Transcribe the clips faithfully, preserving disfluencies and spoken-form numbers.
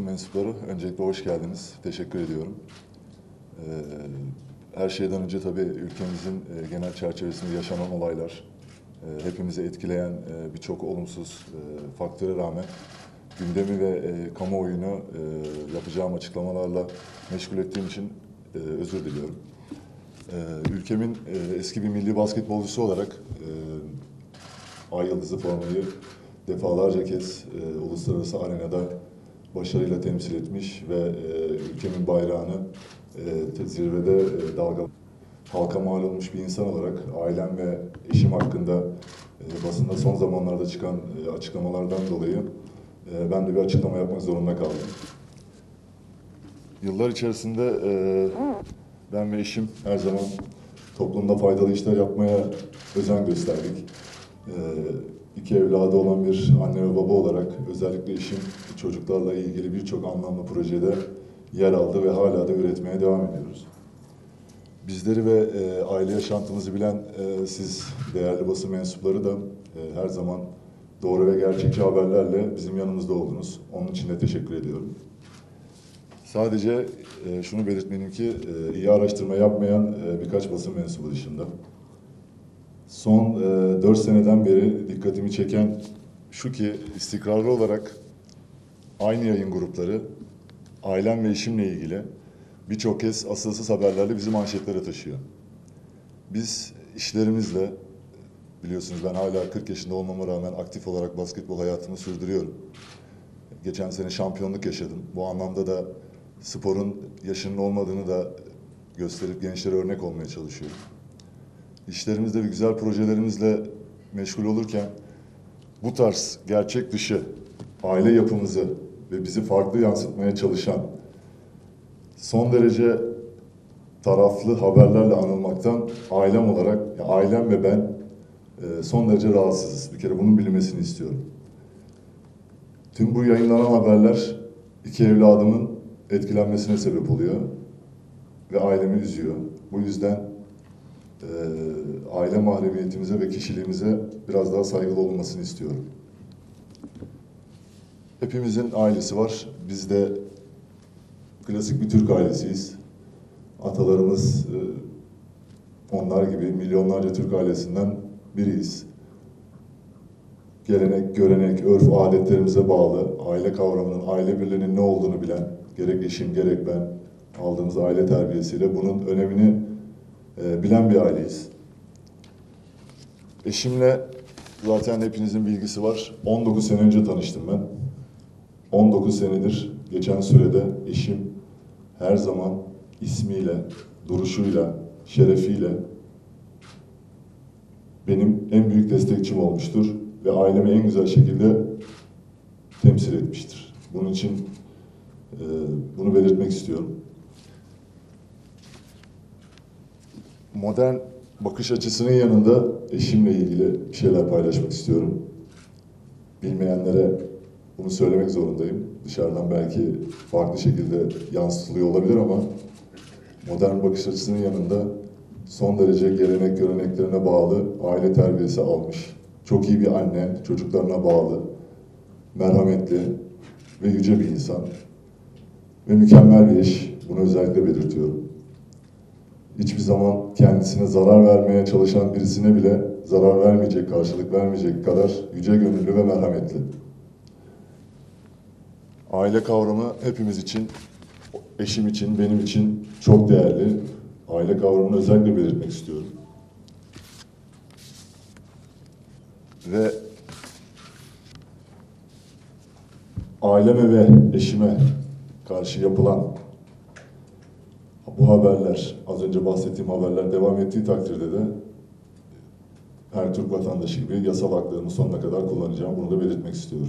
basın mensupları, öncelikle hoş geldiniz. Teşekkür ediyorum. Her şeyden önce tabii ülkemizin genel çerçevesinde yaşanan olaylar, hepimizi etkileyen birçok olumsuz faktöre rağmen gündemi ve kamuoyunu yapacağım açıklamalarla meşgul ettiğim için özür diliyorum. Ülkemin eski bir milli basketbolcusu olarak Ay Yıldızı formayı defalarca kez e, uluslararası arenada başarıyla temsil etmiş ve e, ülkemin bayrağını e, zirvede e, dalga halka mal olmuş bir insan olarak ailem ve eşim hakkında e, basında son zamanlarda çıkan e, açıklamalardan dolayı e, ben de bir açıklama yapmak zorunda kaldım. Yıllar içerisinde e, ben ve eşim her zaman toplumda faydalı işler yapmaya özen gösterdik. E, İki evladı olan bir anne ve baba olarak özellikle eşim çocuklarla ilgili birçok anlamlı projede yer aldı ve hala da üretmeye devam ediyoruz. Bizleri ve e, aile yaşantımızı bilen e, siz değerli basın mensupları da e, her zaman doğru ve gerçekçi haberlerle bizim yanımızda oldunuz. Onun için de teşekkür ediyorum. Sadece e, şunu belirtmeliyim ki e, iyi araştırma yapmayan e, birkaç basın mensubu dışında son e, dört seneden beri dikkatimi çeken şu ki istikrarlı olarak aynı yayın grupları ailem ve eşimle ilgili birçok kez asılsız haberlerle bizi manşetlere taşıyor. Biz işlerimizle, biliyorsunuz ben hala kırk yaşında olmama rağmen aktif olarak basketbol hayatımı sürdürüyorum. Geçen sene şampiyonluk yaşadım. Bu anlamda da sporun yaşının olmadığını da gösterip gençlere örnek olmaya çalışıyorum. İşlerimizde ve güzel projelerimizle meşgul olurken bu tarz gerçek dışı aile yapımızı ve bizi farklı yansıtmaya çalışan son derece taraflı haberlerle anılmaktan ailem olarak, ya ailem ve ben e, son derece rahatsızız. Bir kere bunun bilinmesini istiyorum. Tüm bu yayınlanan haberler iki evladımın etkilenmesine sebep oluyor ve ailemi üzüyor. Bu yüzden e, aile mahremiyetimize ve kişiliğimize biraz daha saygılı olunmasını istiyorum. Hepimizin ailesi var. Biz de klasik bir Türk ailesiyiz. Atalarımız e, onlar gibi milyonlarca Türk ailesinden biriyiz. Gelenek, görenek, örf, adetlerimize bağlı, aile kavramının, aile birliğinin ne olduğunu bilen, gerek eşim gerek ben aldığımız aile terbiyesiyle bunun önemini e, bilen bir aileyiz. Eşimle zaten hepinizin bilgisi var. on dokuz sene önce tanıştım ben. on dokuz senedir geçen sürede eşim her zaman ismiyle, duruşuyla, şerefiyle benim en büyük destekçim olmuştur ve ailemi en güzel şekilde temsil etmiştir. Bunun için e, bunu belirtmek istiyorum. Modern bakış açısının yanında eşimle ilgili bir şeyler paylaşmak istiyorum. Bilmeyenlere bunu söylemek zorundayım. Dışarıdan belki farklı şekilde yansıtılıyor olabilir ama modern bakış açısının yanında son derece gelenek göreneklerine bağlı aile terbiyesi almış. Çok iyi bir anne, çocuklarına bağlı, merhametli ve yüce bir insan. Ve mükemmel bir eş. Bunu özellikle belirtiyorum. Hiçbir zaman kendisine zarar vermeye çalışan birisine bile zarar vermeyecek, karşılık vermeyecek kadar yüce gönüllü ve merhametli. Aile kavramı hepimiz için, eşim için, benim için çok değerli. Aile kavramını özellikle belirtmek istiyorum. Ve aileme ve eşime karşı yapılan bu haberler, az önce bahsettiğim haberler devam ettiği takdirde de her Türk vatandaşı gibi yasal haklarımı sonuna kadar kullanacağım. Bunu da belirtmek istiyorum.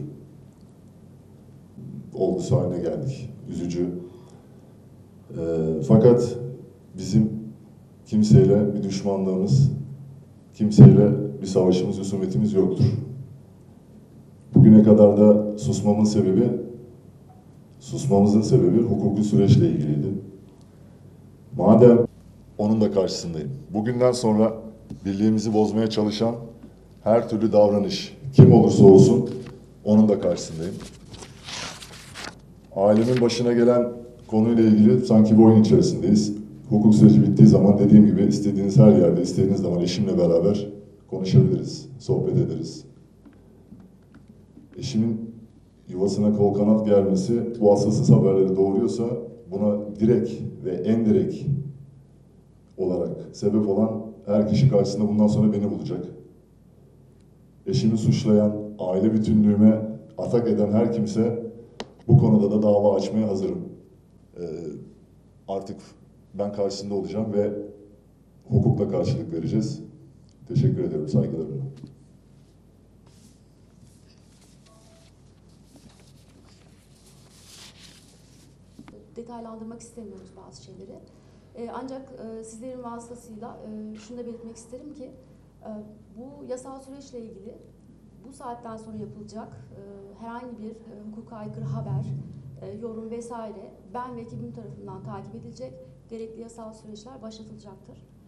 Olgusu haline geldik. Üzücü. E, fakat bizim kimseyle bir düşmanlığımız, kimseyle bir savaşımız, husumetimiz yoktur. Bugüne kadar da susmamın sebebi, susmamızın sebebi hukuki süreçle ilgiliydi. Madem onun da karşısındayım. Bugünden sonra birliğimizi bozmaya çalışan her türlü davranış, kim olursa olsun onun da karşısındayım. ailemin başına gelen konuyla ilgili sanki bir oyun içerisindeyiz. Hukuk süreci bittiği zaman dediğim gibi istediğiniz her yerde, istediğiniz zaman eşimle beraber konuşabiliriz, sohbet ederiz. Eşimin yuvasına kol kanat germesi bu asılsız haberleri doğuruyorsa buna direkt ve en direkt olarak sebep olan her kişi karşısında bundan sonra beni bulacak. Eşimi suçlayan, aile bütünlüğüme atak eden her kimse bu konuda da dava açmaya hazırım. Ee, artık ben karşısında olacağım ve hukukla karşılık vereceğiz. Teşekkür ederim, saygılarımla. Detaylandırmak istemiyoruz bazı şeyleri. E, ancak e, sizlerin vasıtasıyla e, şunu da belirtmek isterim ki e, bu yasal süreçle ilgili bu saatten sonra yapılacak e, herhangi bir e, hukuka aykırı haber, e, yorum vesaire ben ve ekibim tarafından takip edilecek, gerekli yasal süreçler başlatılacaktır.